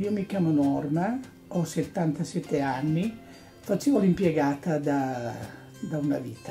io mi chiamo Norma, ho 77 anni, facevo l'impiegata da una vita.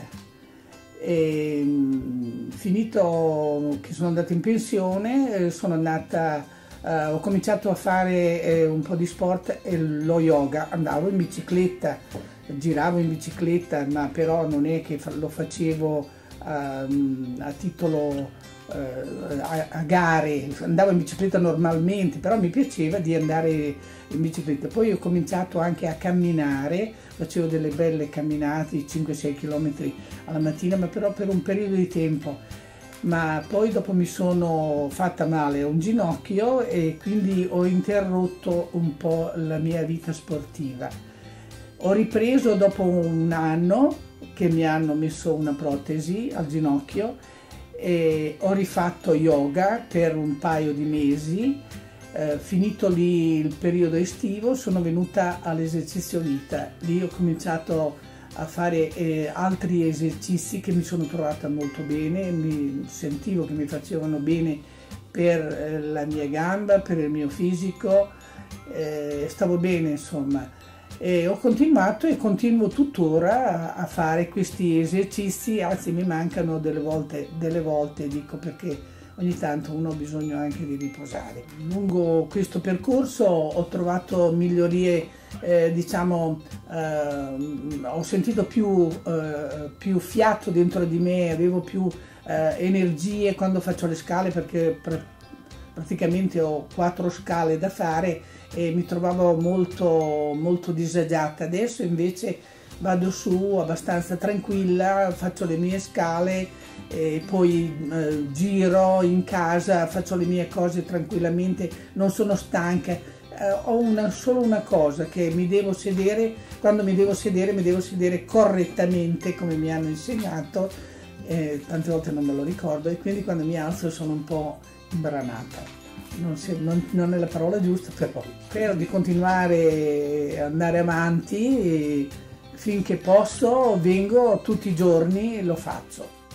Finito che sono andata in pensione, ho cominciato a fare un po' di sport e lo yoga. Andavo in bicicletta, giravo in bicicletta, ma però non è che lo facevo a titolo a gare. Andavo in bicicletta normalmente, però mi piaceva di andare in bicicletta. Poi ho cominciato anche a camminare, facevo delle belle camminate, 5-6 km alla mattina, ma però per un periodo di tempo. Ma poi dopo mi sono fatta male a un ginocchio e quindi ho interrotto un po' la mia vita sportiva. Ho ripreso dopo un anno che mi hanno messo una protesi al ginocchio e ho rifatto yoga per un paio di mesi. Finito lì il periodo estivo sono venuta all'esercizio vita. Lì ho cominciato a fare altri esercizi che mi sono trovata molto bene, mi sentivo che mi facevano bene per la mia gamba, per il mio fisico, stavo bene insomma. E ho continuato e continuo tuttora a fare questi esercizi, anzi mi mancano delle volte dico, perché ogni tanto uno ha bisogno anche di riposare. Lungo questo percorso ho trovato migliorie, ho sentito più fiato dentro di me, avevo più energie quando faccio le scale, perché praticamente ho 4 scale da fare e mi trovavo molto disagiata. Adesso invece vado su abbastanza tranquilla, faccio le mie scale e poi giro in casa, faccio le mie cose tranquillamente, non sono stanca. Ho solo una cosa, che mi devo sedere, quando mi devo sedere correttamente come mi hanno insegnato, tante volte non me lo ricordo, e quindi quando mi alzo sono un po' imbranata. Non è la parola giusta, però spero di continuare ad andare avanti e finché posso vengo tutti i giorni e lo faccio.